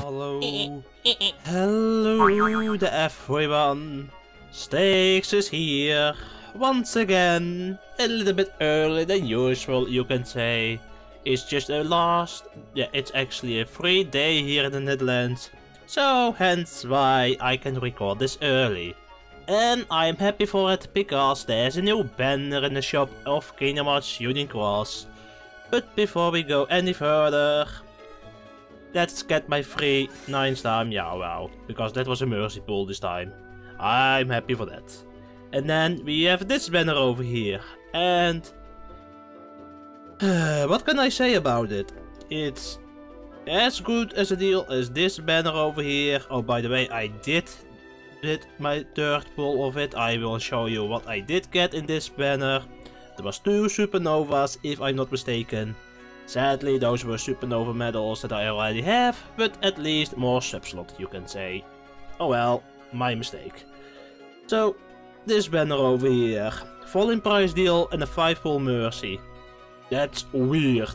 Hello. Hello to everyone. Stakes is here. Once again. A little bit early than usual, you can say. It's just it's actually a free day here in the Netherlands. So hence why I can record this early. And I'm happy for it because there's a new banner in the shop of Kingdom Hearts Union Cross. But before we go any further, let's get my free 9-star Meow Wow, because that was a mercy pull this time. I'm happy for that. And then we have this banner over here, and what can I say about it? It's as good as a deal as this banner over here. Oh, by the way, I did my third pull of it. I will show you what I did get in this banner. There was 2 Supernovas, if I'm not mistaken. Sadly, those were Supernova medals that I already have, but at least more sub-slot, you can say. Oh well, my mistake. So, this banner over here. Falling price deal and a 5-pull mercy. That's weird.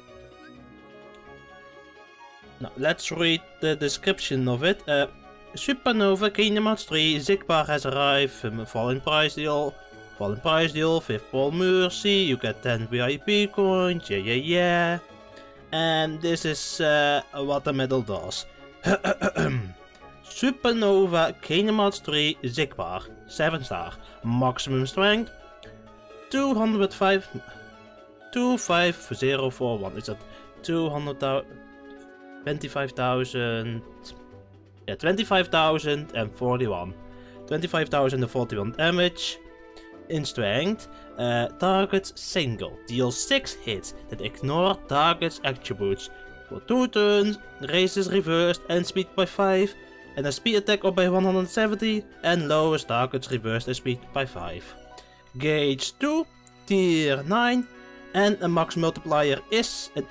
Now, let's read the description of it. Supernova Kingdom Hearts 3, Xigbar has arrived. Falling price deal. Falling price deal, 5th pull mercy, you get 10 VIP coins, yeah. And this is what the medal does. Supernova Kingdom Hearts 3 Xigbar, 7-star, maximum strength, 25041, is that 25,000, yeah, 25,041, 25,041 damage. In strength, targets single, deals 6 hits that ignore target's attributes for 2 turns, raises reversed and speed by 5, and a speed attack up by 170, and lowers target's reversed and speed by 5. Gauge 2, tier 9, and a max multiplier is an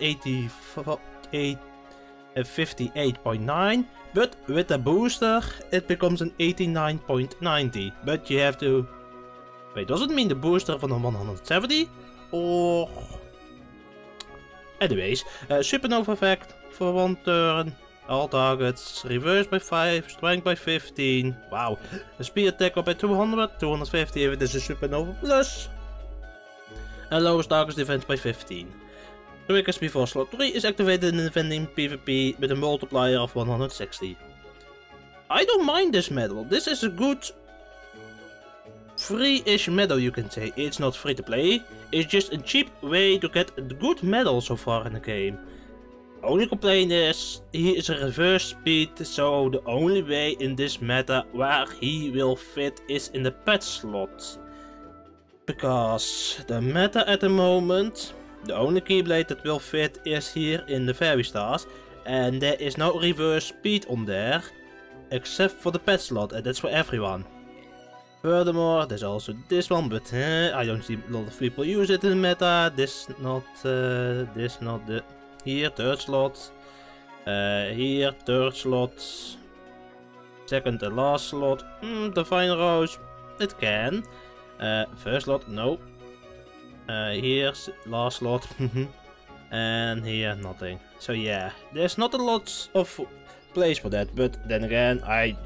58.9, but with a booster it becomes an 89.90, but you have to... Wait, does it mean the booster van 170? Or... Anyways, Supernova effect for 1 turn. All targets reversed by 5, strength by 15. Wow. A speed attack up by 200, 250 if it is a Supernova plus. And lowers target's defense by 15. Triggers before slot 3 is activated in defending PvP with a multiplier of 160. I don't mind this medal. This is a good... free-ish medal, you can say. It's not free to play, it's just a cheap way to get a good medal so far in the game. Only complaint is, he is a reverse speed, so the only way in this meta where he will fit is in the pet slot. Because the meta at the moment, the only Keyblade that will fit is here in the Fairy Stars, and there is no reverse speed on there, except for the pet slot, and that's for everyone. Furthermore, there's also this one, but I don't see a lot of people use it in the meta. This not the... Here, 3rd slot. Here, 3rd slot. 2nd and last slot. Divine Rose. It can. 1st slot, no. Here's last slot. And here, nothing. So yeah, there's not a lot of place for that, but then again,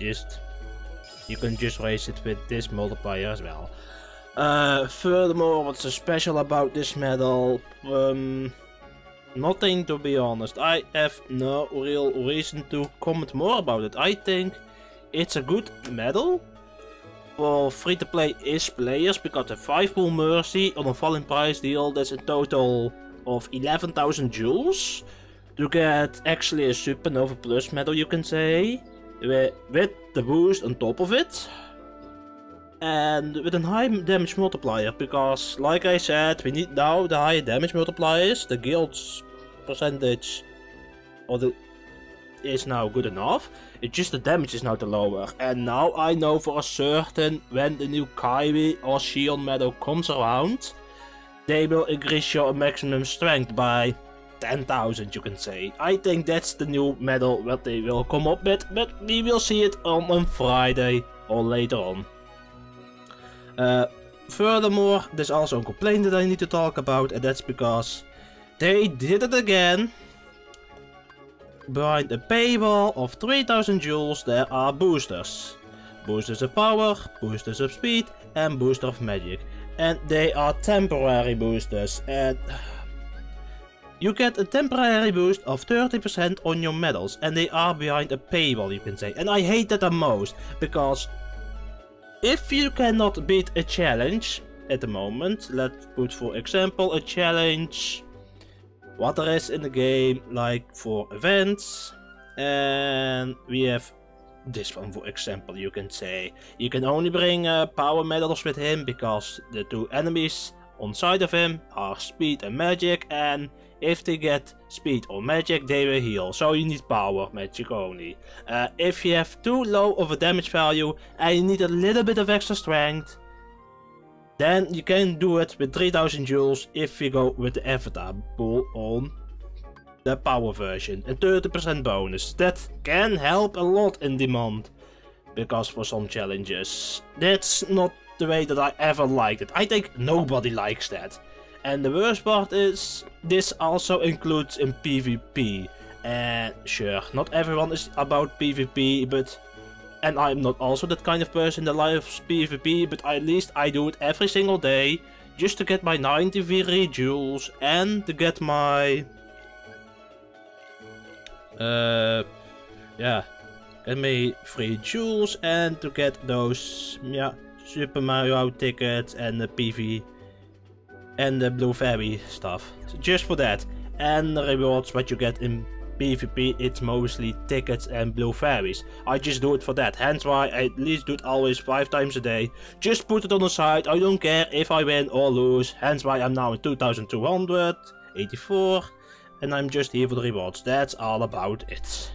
you can just raise it with this multiplier as well. Furthermore, what's so special about this medal? Nothing, to be honest. I have no real reason to comment more about it. I think it's a good medal for free-to-play-ish players, because a 5-pull mercy on a falling price deal, that's a total of 11,000 jewels to get actually a Supernova Plus medal, you can say. With the boost on top of it, and with a high damage multiplier, because like I said, we need now the higher damage multipliers. The guild's percentage is now good enough, it's just the damage is now the lower, and now I know for a certain when the new Kairi or Xion medal comes around, they will increase your maximum strength by 10,000, you can say. I think that's the new medal that they will come up with, but we will see it on Friday or later on. Furthermore, there's also a complaint that I need to talk about, and that's because they did it again. behind a paywall of 3000 jewels there are boosters. Boosters of power, boosters of speed and booster of magic. And they are temporary boosters, and you get a temporary boost of 30% on your medals, and they are behind a paywall, you can say. And I hate that the most, because if you cannot beat a challenge at the moment, let's put for example a challenge what there is in the game, like for events, and we have this one for example, you can say. You can only bring power medals with him because the two enemies on side of him are speed and magic, and if they get speed or magic they will heal, so you need power magic only. If you have too low of a damage value and you need a little bit of extra strength, then you can do it with 3000 jewels if you go with the avatar pool on the power version. A 30% bonus. That can help a lot in demand, because for some challenges that's not the way that I ever liked it. I think nobody likes that. And the worst part is, this also includes in PvP. And sure, not everyone is about PvP, but... And I'm not also that kind of person that likes PvP, but at least I do it every single day. Just to get my 90 VRE jewels and to get my... yeah, get me 3 jewels and to get those, yeah, Super Mario tickets and the PV and the Blue Fairy stuff. So just for that. And the rewards what you get in PvP, it's mostly tickets and Blue Fairies. I just do it for that, hence why I at least do it always 5 times a day. Just put it on the side, I don't care if I win or lose, hence why I'm now in 2284 and I'm just here for the rewards. That's all about it.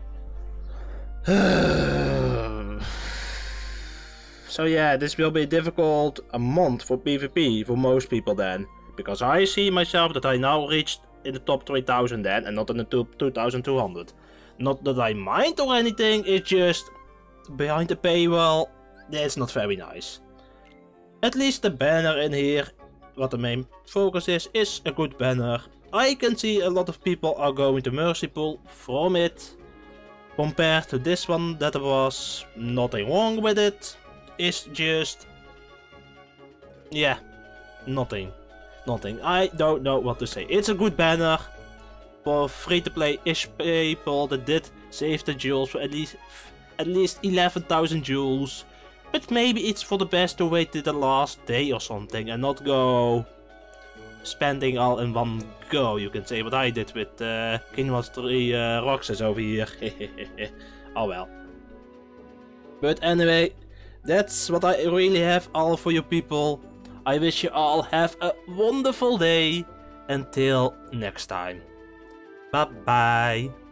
So yeah, this will be a difficult month for PvP for most people then, because I see myself that I now reached in the top 3000 then, and not in the 2200. Not that I mind or anything, it's just behind the paywall, that's not very nice. At least the banner in here, what the main focus is a good banner. I can see a lot of people are going to Mercy Pool from it. Compared to this one, that was nothing wrong with it. It's just... yeah, nothing. Nothing. I don't know what to say. It's a good banner for free-to-play-ish people that did save the jewels for at least 11,000 jewels. But maybe it's for the best to wait till the last day or something and not go spending all in one go, you can say, what I did with Kingdom Hearts 3 Roxas over here. Oh well. But anyway, that's what I really have all for you people. I wish you all have a wonderful day. Until next time. Bye bye.